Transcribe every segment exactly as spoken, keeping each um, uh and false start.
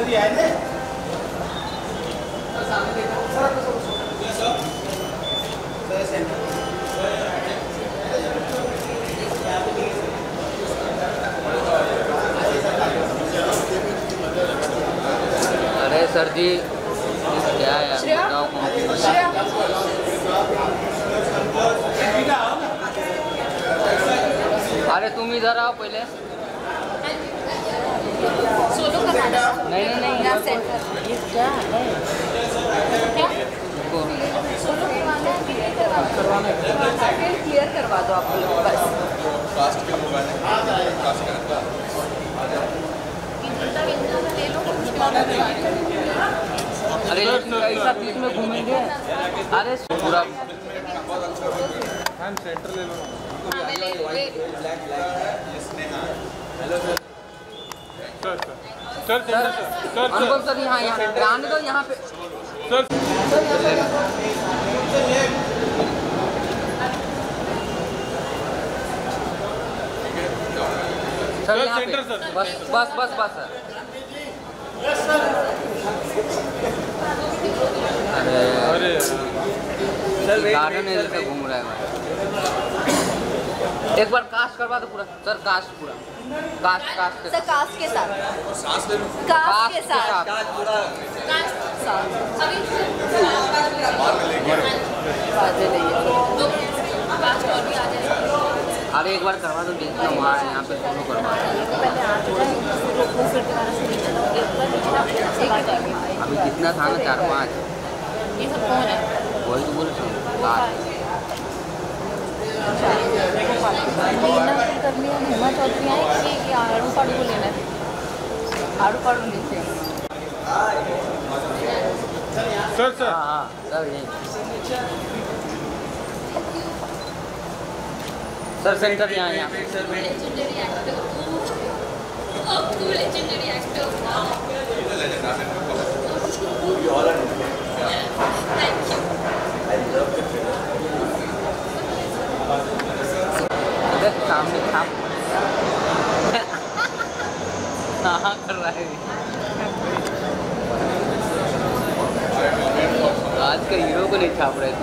अरे सर जी क्या है अरे तुम इधर आओ पहले। सोलो करना है? नहीं नहीं नहीं यहाँ सेंटर ये क्या है क्या सोलो करवाना है क्लियर करवा दो आप लोग बस कास्ट के मोबाइल कास्ट का ले लो। अरे ऐसा बीच में घूमेंगे। अरे पूरा हम सेंटर ले लो। Sir sir sir sir Anupam sir यहाँ यहाँ आने दो यहाँ पे सर सर यहाँ पे बस बस बस बस सर। अरे अरे गार्डन है जैसे घूम रहा है। एक बार कास्ट करवा दो पूरा सर। कास्ट पूरा कास्ट कास्ट सर कास्ट के साथ कास्ट के साथ कास्ट साथ अभी बाजे नहीं है कास्ट और भी आ जाएगा। अरे एक बार करवा दो देखना वहाँ है यहाँ पे दोनों करवा दो। अभी कितना था ना चार पाँच ये सब कौन है? वही तो बोल रहा करनी है हेमा चौधरी आए कि आड़ू पाड़ू को लेना है? आड़ू पाड़ू लेते हैं सर सर हाँ हाँ सर यही सर सेंटर यहाँ यहाँ सामने था हाँ कर रहा है। आज का हीरो को नहीं छाप रहे तू।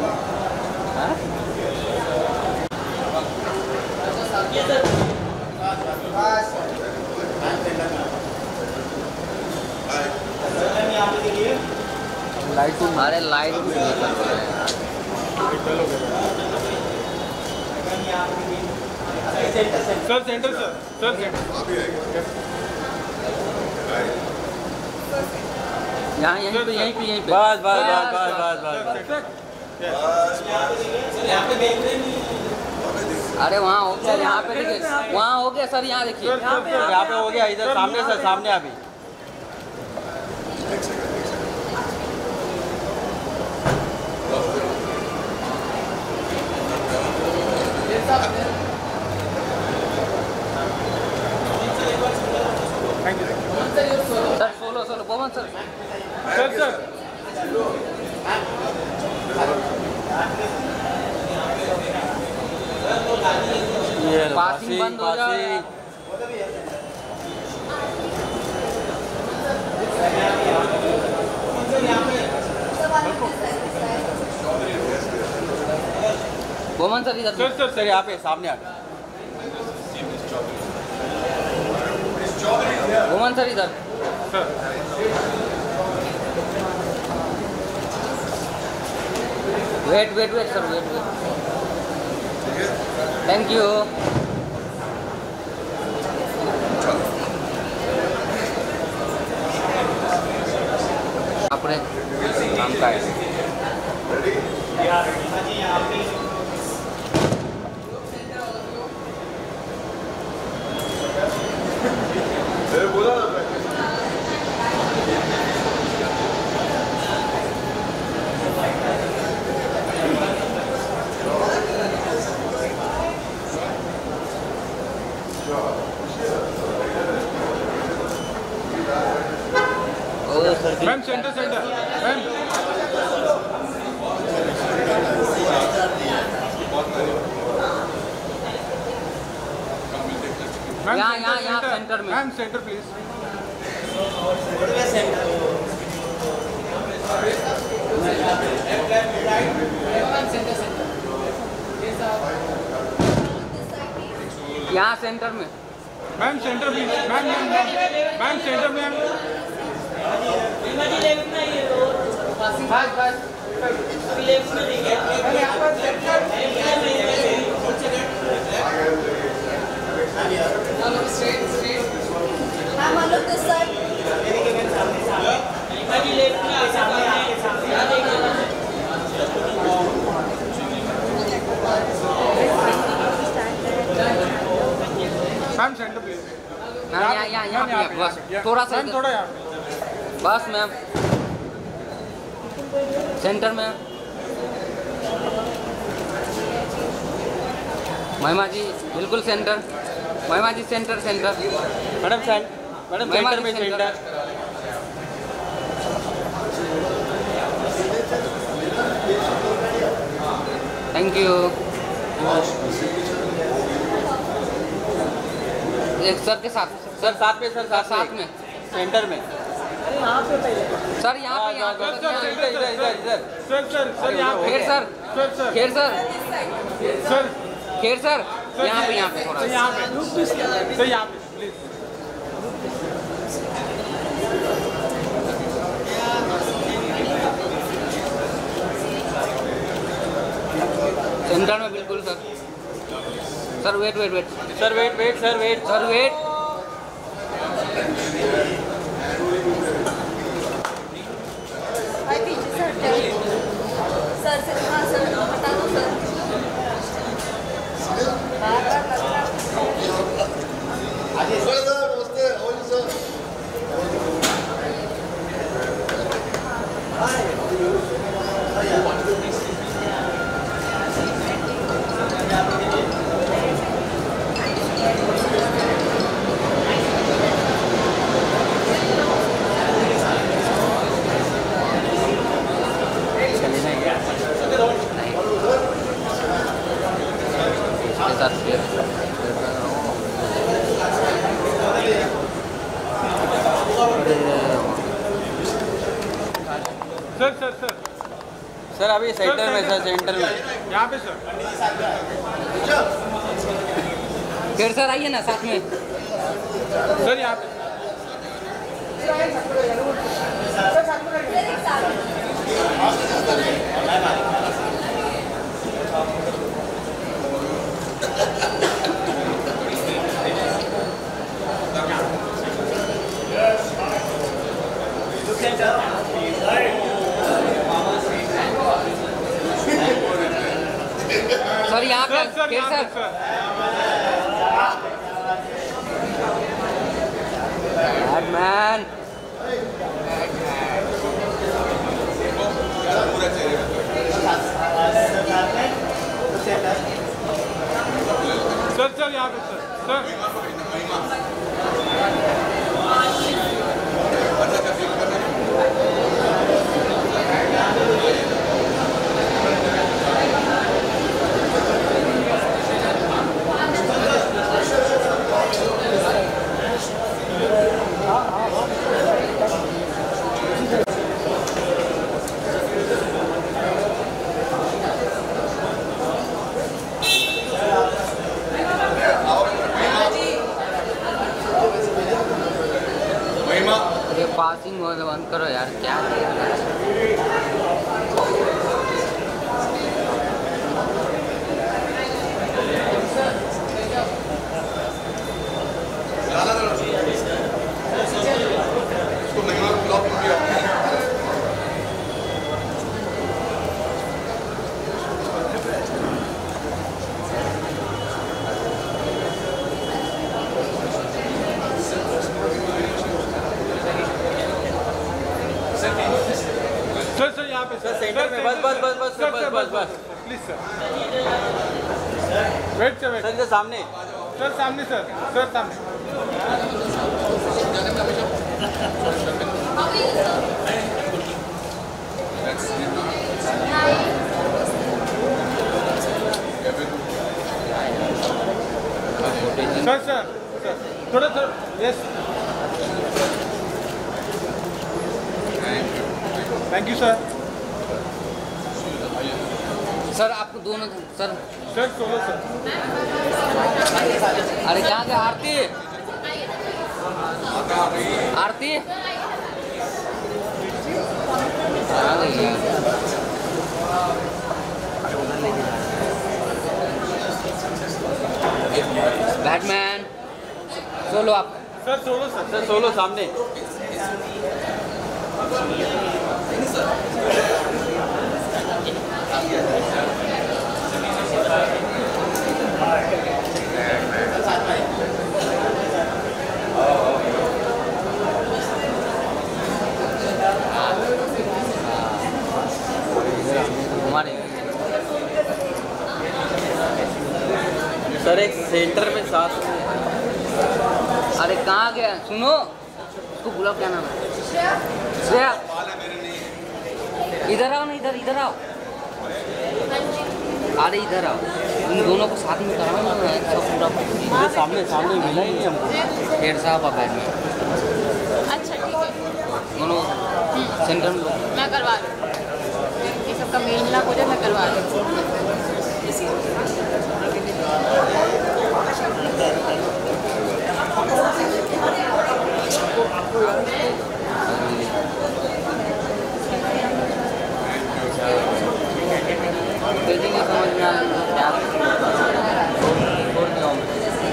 लाइट हमारे लाइट में sir centre sir sir centre यहाँ यहीं पे यहीं पे यहीं पे बस बस बस बस बस अरे वहाँ हो गया यहाँ पे देखिए वहाँ हो गया सर। यहाँ देखिए यहाँ पे हो गया इधर सामने सर सामने अभी sir solo solo Pavan sir sir sir ये पासिंग बंद हो जाए। पवन सर इधर सर सर सर यहाँ पे सामने आ पवन सर इधर sir wait wait wait sir wait wait thank you. अपने काम का है मैम सेंटर सेंटर मैम यहाँ यहाँ यहाँ सेंटर में मैम सेंटर प्लीज सेंटर में। Ma'am centre please. Ma'am ma'am ma'am ma'am centre ma'am. बस बस ma'am allow this side. Ma'am centre please. Ma'am यहाँ यहाँ यहाँ पे बस थोड़ा सा मैम थोड़ा यहाँ। बस मैम सेंटर में। महिमा जी बिल्कुल centre. Mahima ji centre centre. Madam centre madam Mahima centre जी में सेंटर। Thank you. एक सर के साथ। सर साथ में सर साथ साथ में सेंटर में। सर यहाँ पे यहाँ पे सर सर इधर इधर इधर इधर। सर सर सर यहाँ पे। Kher sir sir sir Kher sir sir Kher sir यहाँ पे यहाँ पे थोड़ा सर यहाँ पे सर यहाँ पे प्लीज। सेंटर में बिल्कुल sir. Sir wait wait wait sir wait wait sir wait sir wait. भाई पीछे से हट जाओ। सर से हाँ सर हटा दो सर। बार बार लग रहा सर सर सर सर अभी सेंटर में सर सेंटर में। यहाँ पे सर। खेर सर आइए ना साथ में। सर यहाँ पे। सर यहाँ पे सर सर खेर यहाँ पे सर। बैटमैन सर सर यहाँ पे सर सर ये पासिंग हो तो बंद करो यार क्या सर सर यहाँ पे सर सेंटर में बस बस बस बस सर बस सर बस बस please sir. Wait sir wait sir इधर सामने। सर सामने सर सर सामने। सर सर सर थोड़ा sir yes thank you sir. Sir आपको दोनों सर सर सोलो सर अरे कहाँ गया आरती आरती कहाँ गई है? बैटमैन सोलो आप sir solo sir sir solo सामने हमारे सर एक सेंटर में साथ अरे कहाँ गया सुनो उसको बुलाओ क्या नाम है श्रेया इधर आओ ना इधर इधर आओ अरे इधर आओ इन दोनों को साथ में कराओ ना सब पूरा मुझे सामने सामने मिला ही नहीं हमको डेढ़ साहब आप बैठ में अच्छा ठीक है दोनों सेंटर में लो मैं करवा दूँ ये सबका मेल मिलाप हो जाए मैं करवा दूँ देखेंगे समझ में आएगा क्या छोड़ दिया हूँ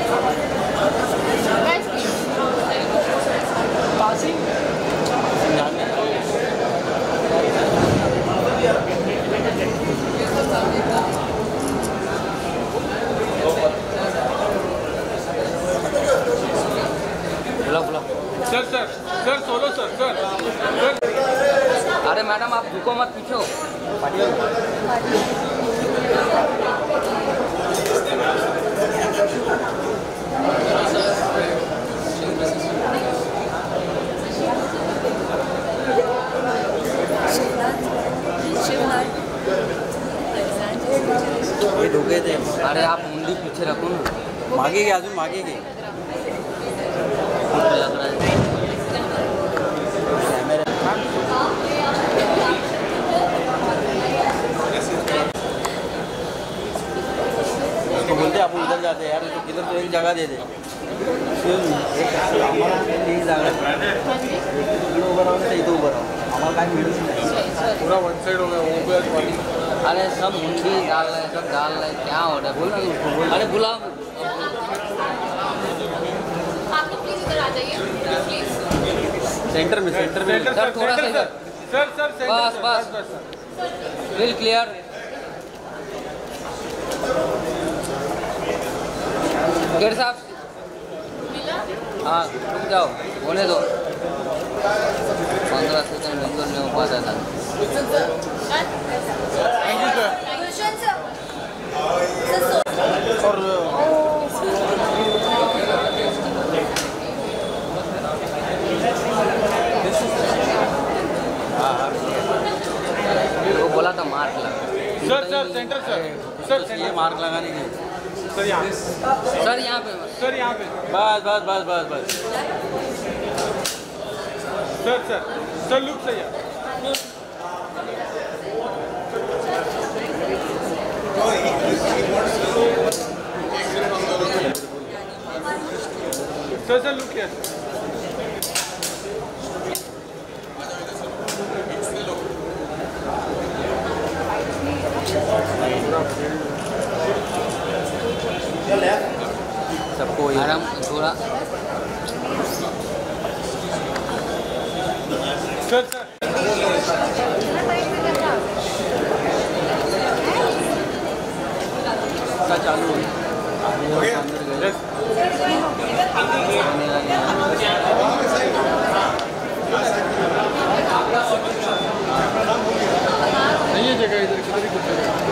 बुला बुला sir sir sir solo sir sir sir अरे मैडम आप रुको मत पीछे हो ये ढुके थे अरे आप मुंडी पीछे रखो ना मांगेगे अजून मांगेगे लग रहा है उसको बोलते आप उधर जाते यार तो किधर तो एक जगह दे दे उभं राहून नाही इथं उभं राहू आम्हाला काय मिळूच नाही पूरा वन साइड हो गया वो भी आज वाली अरे सब मुंडी डाल रहे हैं सब डाल रहे हैं क्या हो रहा है बोल रहे उसको बोल अरे बुलाओ आप लोग प्लीज इधर आ जाइए प्लीज सेंटर में सेंटर में सेंटर सर, थोड़ा सा इधर। सर सर सेंटर बस, सर, बस। बस सर बिल क्लियर गेट साहब हाँ रुक जाओ होने दो पंद्रह सेकंड बिल्कुल नहीं हो पाता था थैंक यू सर और वो बोला था मार्क लगा sir sir centre sir sir ये मार्क लगाने के सर यहाँ सर यहाँ पे सर यहाँ पे बस बस बस बस बस सर सर सर लुक सही है सर सर लुक किया सबको आराम थोड़ा सर सर का चालू है यस नहीं है जगह इधर किधर ही कुछ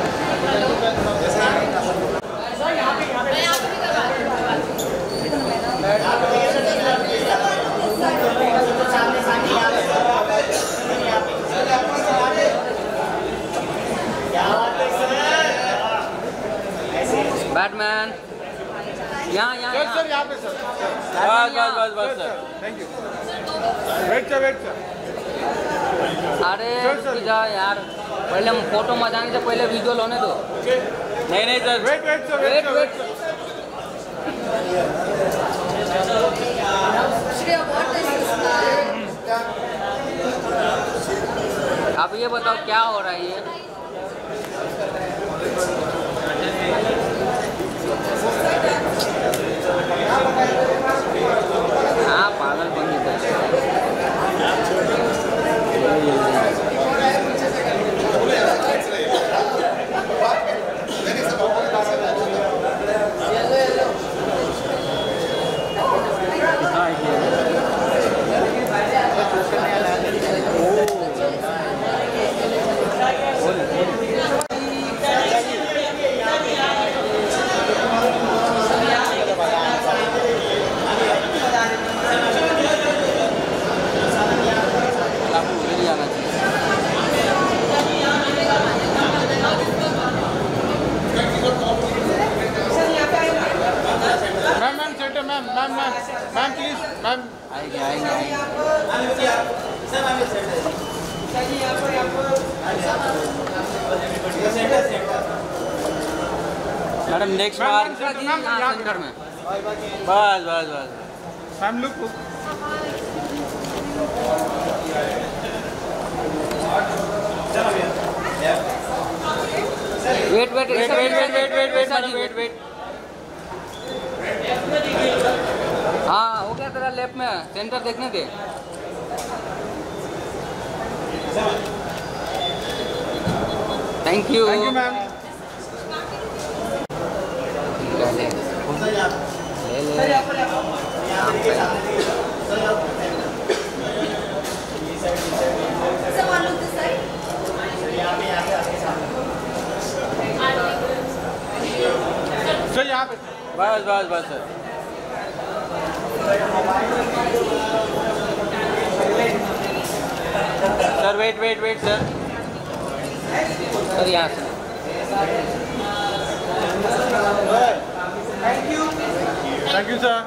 बैटमैन यहाँ यहाँ सर सर यहाँ यहाँ पे सर बस बस बस बस sir thank you wait sir wait sir अरे सर, सर। रुक जा यार पहले हम फोटो मचाने से पहले विजुअल होने दो। नहीं नहीं sir, wait wait sir, wait wait आप ये बताओ क्या हो रहा है ये? हाँ पागल बन गया। Ma'am ma'am ma'am ma'am please ma'am आएंगे आएंगे आएंगे। मैडम नेक्स्ट बार सेंटर में बस बस बस ma'am look wait wait wait wait wait wait wait wait madam wait wait. हाँ हो गया तेरा लेफ्ट में सेंटर देखने दे। Thank you thank you ma'am. ले ले सर यहाँ पे बस बस बस sir. Sir wait wait wait sir. Sir यहाँ से thank you thank you sir.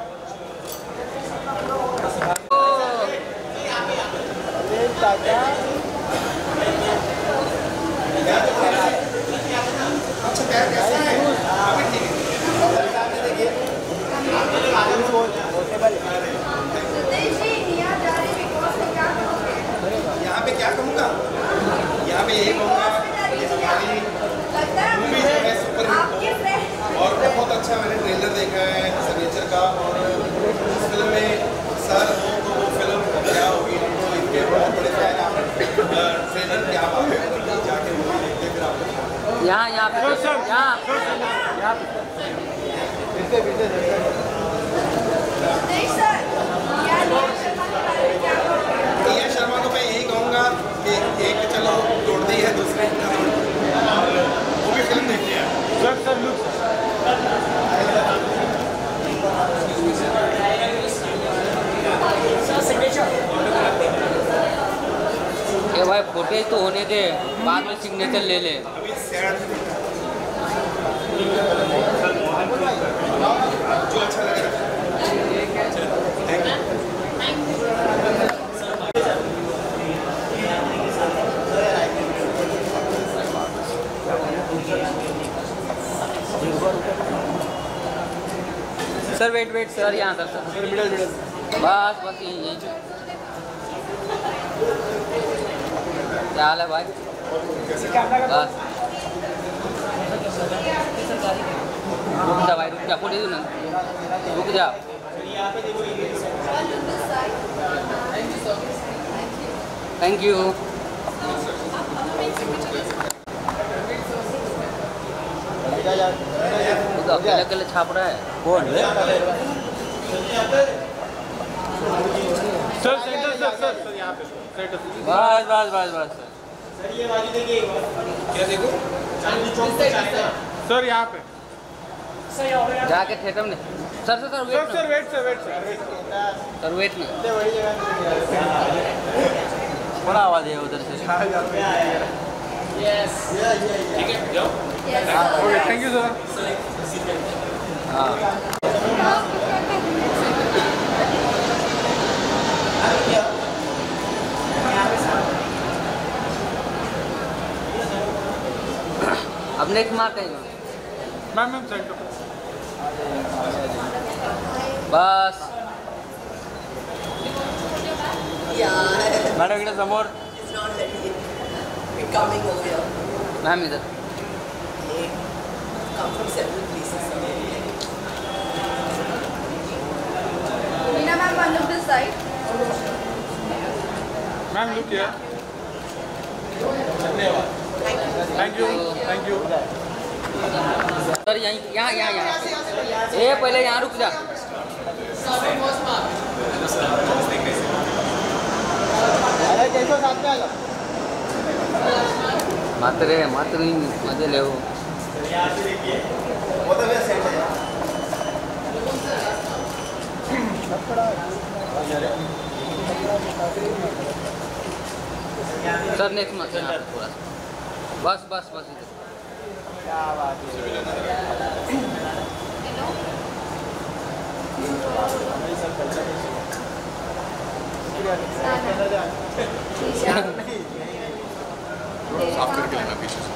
यहाँ पे क्या कहूँगा, यहाँ पे यही कहूँगा कि हमारी मूवी जो है सुपर हिट और बहुत अच्छा मैंने ट्रेलर देखा है सिग्नेचर का। और इस फिल्म में सर हो तो वो फिल्म क्या होगी, तो इनके बहुत बड़े फैन आप ट्रेलर क्या बात है, जाके मूवी देखते फिर आपको यहाँ यहाँ पे सर यहाँ यहाँ पे रिया शर्मा को मैं यही कहूँगा कि एक चलो तोड़ती है दूसरी वो भी फिल्म देखती है। सर सर लुक ये भाई फुटेज तो होने दे, बाद में सिग्नेचर ले ले। अभी सैड जो अच्छा लगे। सर वेट वेट सर यहाँ सर सर मिडल मिडल। बस बस यही यही क्या हाल है भाई? बस रुक जा भाई, रुक जा, फोटो दो ना, रुक जा। Thank you. तो अकेले अकेले छाप रहा है। कौन है? Sir centre sir sir sir यहाँ पे सेंटर। बस बस बस बस क्या देखो सर यहाँ पे जाके थिएटर में sir sir sir sir wait sir wait sir wait sir sir wait में बड़ा आवाज है उधर से। Okay thank you sir. हाँ नेक्स्ट मारते हैं मैम मैम सेंटर बस मॅडम इकडे समोर मैम इधर Meena ma'am, one look this side. Ma'am look here thank you thank you sir यहीं यहाँ यहाँ यहाँ ए पहले यहाँ रुक जा मात्र रे मात्र ही मजे ले वो सर नेक्स्ट मत यहाँ पे थोड़ा बस बस बस इधर साफ करके लेना पीछे से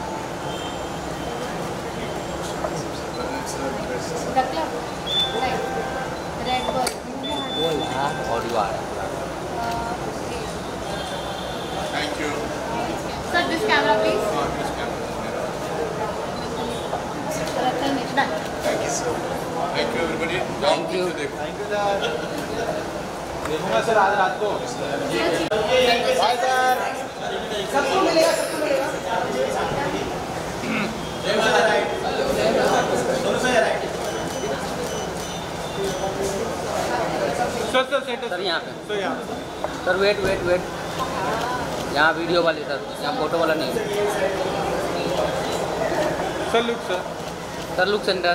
Red ball. ऑडियो आ रहा है thank you Sir, this camera please. Done. Thank you sir thank you everybody Thank you. देखो देखूंगा सर आज रात को बाय सर सबको मिलेगा सबको मिलेगा सर सर सेंटर सर यहाँ पे सर यहाँ सर वेट वेट वेट यहाँ वीडियो वाले सर यहाँ फोटो वाला नहीं sir look sir sir look centre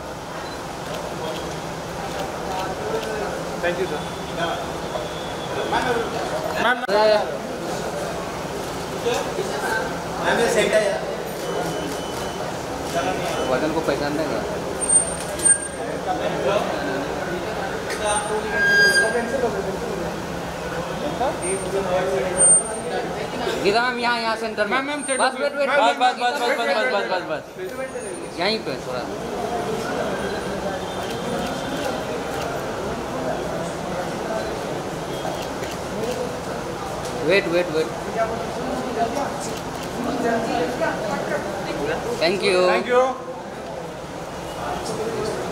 thank you sir ma'am वजन को पहचान देगा गीता मैम यहाँ यहाँ सेंटर में मैम मैम सेंटर बस वेट वेट बस बस बस बस बस बस बस बस यहीं पे थोड़ा wait wait wait thank you thank you